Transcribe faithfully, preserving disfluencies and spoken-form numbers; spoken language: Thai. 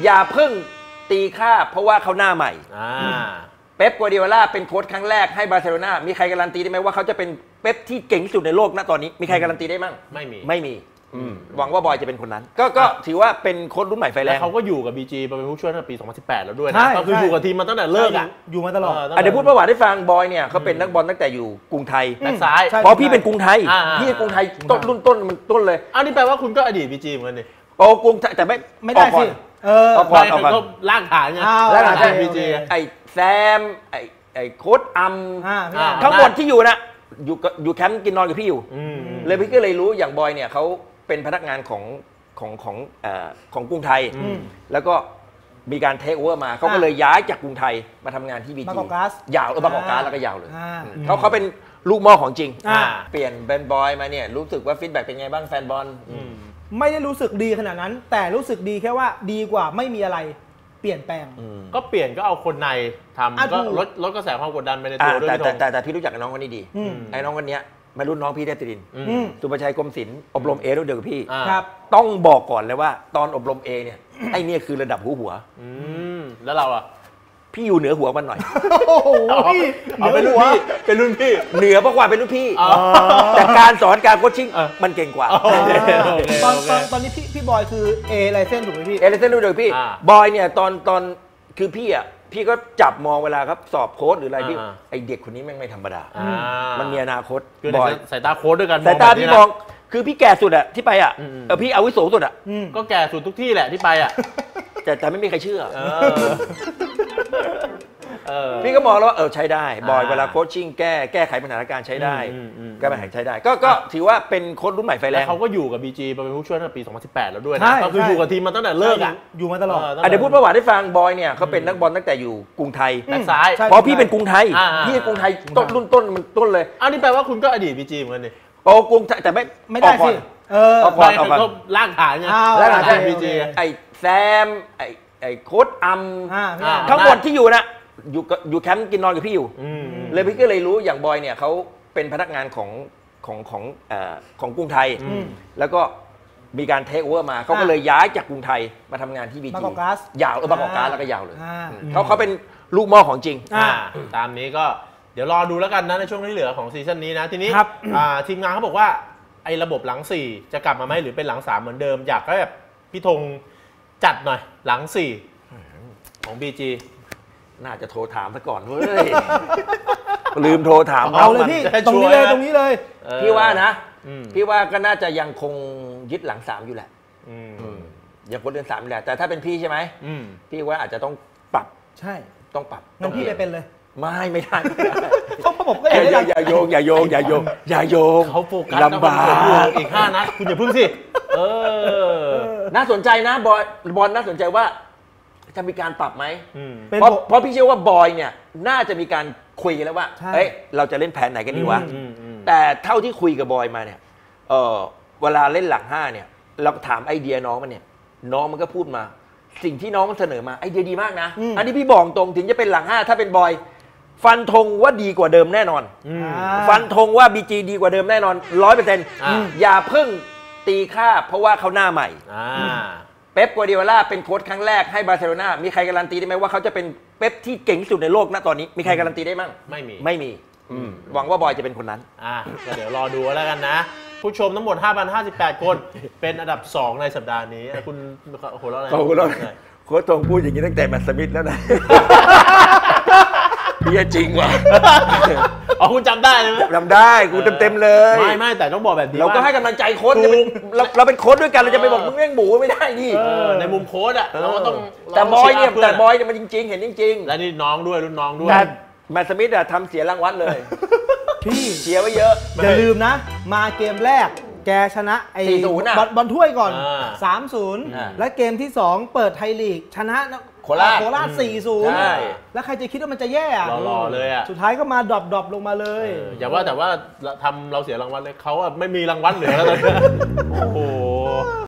อย่าเพิ่งตีค่าเพราะว่าเขาหน้าใหม่เป๊ปกัวร์ดิโอลาเป็นโค้ชครั้งแรกให้บาร์เซโลนามีใครการันตีได้ไหมว่าเขาจะเป็นเป๊ปที่เก่งที่สุดในโลกณตอนนี้มีใครการันตีได้มั่งไม่มีไม่มีหวังว่าบอยจะเป็นคนนั้นก็ก็ถือว่าเป็นโค้ชรุ่นใหม่ไฟแรงเขาก็อยู่กับ บี จี มาเป็นผู้ช่วยตั้งแต่ปีสองพันสิบแปดแล้วด้วยนะก็คืออยู่กับทีมมาตั้งแต่เลิกอ่ะอยู่มาตลอดเดี๋ยวพูดประวัติให้ฟังบอยเนี่ยเขาเป็นนักบอลตั้งแต่อยู่กรุงไทยแบ็คซ้ายเพราะพี่เป็นกรุงไทยพี่เป็นกรุงไทยต้นรุ่นต้นมันต้นเลยอันนี้แปลว่าคุณก็อดีต บี จี เหมือนกันนี่โอ้กรุงไทยแต่ไม่ไม่ได้สิเออเอาก่อนเอาก่อนก็ลากฐานไงลากฐาน บี จี ไอ้แซมไอ้ไอ้โค้ชอัมทั้งหมดที่อยู่นะอยู่อยู่แคมป์กินนอนกับพี่อยู่เลยพี่ก็เลยรู้อย่างบอยเนี่ยเขาเป็นพนักงานของของของเอ่อของกรุงไทยแล้วก็มีการเทคโอเวอร์มาเขาก็เลยย้ายจากกรุงไทยมาทำงานที่บีจีบางกอกก๊าซยาวเออบางกอกก๊าซแล้วก็ยาวเลยเขาเขาเป็นลูกหม้อของจริงเปลี่ยนแบนบอยมาเนี่ยรู้สึกว่าฟีดแบ็กเป็นไงบ้างแฟนบอลไม่ได้รู้สึกดีขนาดนั้นแต่รู้สึกดีแค่ว่าดีกว่าไม่มีอะไรเปลี่ยนแปลงก็เปลี่ยนก็เอาคนในทำก็ลดลดกระแสความกดดันไปในตัวด้วยแต่แต่แต่พี่รู้จักน้องคนนี้ดีไอ้น้องคนนี้มารุ่นน้องพี่เทพศิรินทร์สุประชัยกรมศิลป์อบรมเอรุ่นเดียวกับพี่ต้องบอกก่อนเลยว่าตอนอบรมเอเนี่ยไอ้นี่คือระดับหัวหัวแล้วเราอะพี่อยู่เหนือหัวมันหน่อยโอ้โหเป็นรุ่นพี่เป็นรุ่นพี่เหนือเพราะว่าเป็นรุ่นพี่แต่การสอนการโคชชิ่งมันเก่งกว่าตอนตอนตอนนี้พี่พี่บอยคือเอไลเซนถูกไหมพี่เอไลเซนรุ่นเดียวพี่บอยเนี่ยตอนตอนคือพี่อ่ะพี่ก็จับมองเวลาครับสอบโค้ดหรืออะไรพี่ไอเด็กคนนี้แม่งไม่ธรรมดามันมีอนาคตบอยสายตาโค้ดด้วยกันสายตาพี่มองคือพี่แก่สุดอะที่ไปอะเออพี่อาวุโสสุดอะก็แก่สุดทุกที่แหละที่ไปอะแต่แต่ไม่มีใครเชื่อพี่ก็มองแล้วว่าเออใช้ได้บอยเวลาโคชชิ่งแก้แก้ไขปัญหาการใช้ได้แก้ปัญหาใช้ได้ก็ก็ถือว่าเป็นโค้ชรุ่นใหม่ไฟแรงเขาก็อยู่กับ บี จี มาเป็นผู้ช่วยตั้งแต่ปีสองพันสิบแปดแล้วด้วยนะก็คืออยู่กับทีมมาตั้งแต่เลิกอ่ะอยู่มาตลอดเดี๋ยวพูดประวัติให้ฟังบอยเนี่ยเขาเป็นนักบอลตั้งแต่อยู่กรุงไทยแบ็คซ้ายเพราะพี่เป็นกรุงไทยพี่เป็นกรุงไทยต้นรุ่นต้นมันต้นเลยอันนี้แปลว่าคุณก็อดีต บี จี เหมือนกันนี่โอ้กรุงแต่ไม่ไม่ได้สิเออเอาก่อนเอาก่อนลากฐานไงลากฐาน บี จี ไอ้แซมไอ้ไอ้โค้ชอัมทั้งหมดที่อยู่นะอยู่อยู่แคมป์กินนอนกับพี่อยู่เลยพี่ก็เลยรู้อย่างบอยเนี่ยเขาเป็นพนักงานของของของเอ่อของกรุงไทยแล้วก็มีการเทคโอเวอร์มาเขาก็เลยย้ายจากกรุงไทยมาทำงานที่บีจีบางกอกก๊าซยาวเออบางกอกก๊าซแล้วก็ยาวเลยเขาเขาเป็นลูกหม้อของจริงตามนี้ก็เดี๋ยวรอดูแล้วกันนะในช่วงที่เหลือของซีซั่นนี้นะทีนี้ทีมงานเขาบอกว่าไอ้ระบบหลังสี่จะกลับมาไหมหรือเป็นหลังสามเหมือนเดิมอยากให้แบบพี่ธงจัดหน่อยหลังสี่ของ บี จีน่าจะโทรถามซะก่อนเว้ยลืมโทรถามเอาเลยพี่ตรงนี้เลยตรงนี้เลยพี่ว่านะพี่ว่าก็น่าจะยังคงยึดหลังสามอยู่แหละยังคนเดินสามอยู่แหละแต่ถ้าเป็นพี่ใช่ไหมพี่ว่าอาจจะต้องปรับใช่ต้องปรับงั้นพี่ไปเป็นเลยไม่ไม่ได้เขาผมก็อย่าอย่าโยงอย่าโยงอย่าโยงอย่าโยงเขาโฟกัสลำบากอีกห้านัดคุณอย่าพึ่งสิเออน่าสนใจนะบอลบอลน่าสนใจว่าจะมีการปรับไหมเพราะเพราะพี่เชื่อว่าบอยเนี่ยน่าจะมีการคุยกันแล้วว่าเอ้ยเราจะเล่นแผนไหนกันดีวะแต่เท่าที่คุยกับบอยมาเนี่ยเออเวลาเล่นหลังห้าเนี่ยเราถามไอเดียน้องมันเนี่ยน้องมันก็พูดมาสิ่งที่น้องมันเสนอมาไอเดียดีมากนะอันนี้พี่บอกตรงถึงจะเป็นหลังห้าถ้าเป็นบอยฟันธงว่าดีกว่าเดิมแน่นอนฟันธงว่า บี จี ดีกว่าเดิมแน่นอน ร้อยเปอร์เซ็นต์ อย่าเพิ่งตีค่าเพราะว่าเขาหน้าใหม่เป๊ปกัวร์ดิโอลาเป็นโค้ชครั้งแรกให้บาร์เซโลนามีใครการันตีได้ไหมว่าเขาจะเป็นเป๊ปที่เก่งที่สุดในโลกณตอนนี้มีใครการันตีได้มั่งไม่มีไม่มีหวังว่าบอยจะเป็นคนนั้นอ่าก็เดี๋ยวรอดูแล้วกันนะผู้ชมทั้งหมด ห้าพันห้าสิบแปด คนเป็นอันดับสองในสัปดาห์นี้คุณโหเราอะไรโหเราโค้ชธงพูดอย่างนี้ตั้งแต่แมตต์สมิธแล้วนะเฮียจริงว่ะอ๋อคุณจำได้ไหมจำได้กูเต็มๆเลยไม่ไม่แต่ต้องบอกแบบนี้เราก็ให้กำลังใจโค้ชเราเราเป็นโค้ชด้วยกันเราจะไปบอกมึงเลี้ยงหมูไม่ได้นี่ในมุมโค้ชอ่ะเราก็ต้องแต่บอยเนี่ยแต่บอยเนี่ยมันจริงๆเห็นจริงๆและนี่น้องด้วยรุ่นน้องด้วยแต่แมตต์สมิธอะทำเสียรางวัลเลยพี่เสียไว้เยอะอย่าลืมนะมาเกมแรกแกชนะไอ้บอลถ้วยก่อน สามศูนย์ และเกมที่สองเปิดไทยลีกชนะโคราชโคราช สี่ศูนย์ แล้วใครจะคิดว่ามันจะแย่รอเลยอ่ะสุดท้ายก็มาดรอปดรอปลงมาเลยอย่าว่าแต่ว่าทำเราเสียรางวัลเลยเขาอะไม่มีรางวัลเหลือแล้วตอนนี้โอ้โห